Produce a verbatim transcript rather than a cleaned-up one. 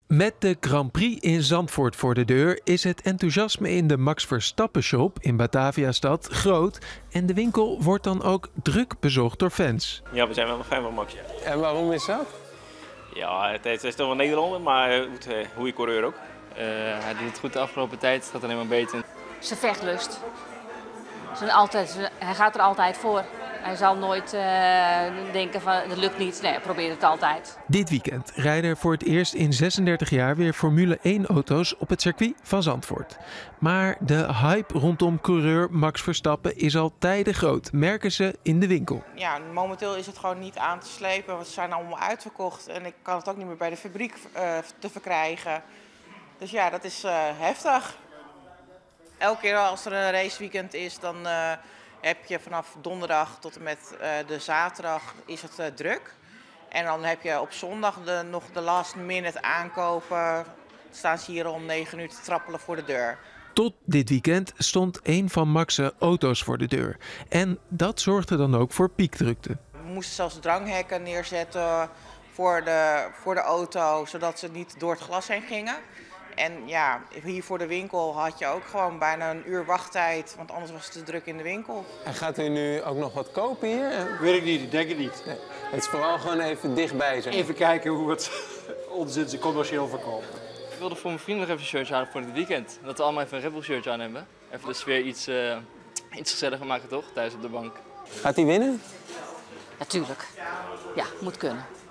Met de Grand Prix in Zandvoort voor de deur is het enthousiasme in de Max Verstappen shop in Bataviastad groot en de winkel wordt dan ook druk bezocht door fans. Ja, we zijn wel een fan van Max. Ja. En waarom is dat? Ja, het is, het is toch een Nederlander, maar een goede coureur ook. Uh, hij doet het goed de afgelopen tijd, het gaat alleen maar beter. Zijn vechtlust. Zijn altijd, hij gaat er altijd voor. Hij zal nooit uh, denken van het lukt niet. Nee, hij probeert het altijd. Dit weekend rijden er voor het eerst in zesendertig jaar weer Formule één auto's op het circuit van Zandvoort. Maar de hype rondom coureur Max Verstappen is al tijden groot, merken ze in de winkel. Ja, momenteel is het gewoon niet aan te slepen, want ze zijn allemaal uitverkocht. En ik kan het ook niet meer bij de fabriek uh, te verkrijgen. Dus ja, dat is uh, heftig. Elke keer als er een raceweekend is, dan uh, heb je vanaf donderdag tot en met uh, de zaterdag is het uh, druk. En dan heb je op zondag de, nog de last minute aankopen. Staan ze hier om negen uur te trappelen voor de deur. Tot dit weekend stond een van Max' auto's voor de deur. En dat zorgde dan ook voor piekdrukte. We moesten zelfs dranghekken neerzetten voor de, voor de auto, zodat ze niet door het glas heen gingen. En ja, hier voor de winkel had je ook gewoon bijna een uur wachttijd, want anders was het te druk in de winkel. En gaat u nu ook nog wat kopen hier? Weet ik niet, ik denk het niet. Nee, het is vooral gewoon even dichtbij zijn. Even kijken hoe het ons in zijn commercieel verkoopt. Ik wilde voor mijn vrienden nog even een shirtje aan voor het weekend. Dat we allemaal even een Red Bull shirtje aan hebben. Even de sfeer iets, uh, iets gezelliger maken toch, thuis op de bank. Gaat hij winnen? Natuurlijk. Ja, moet kunnen.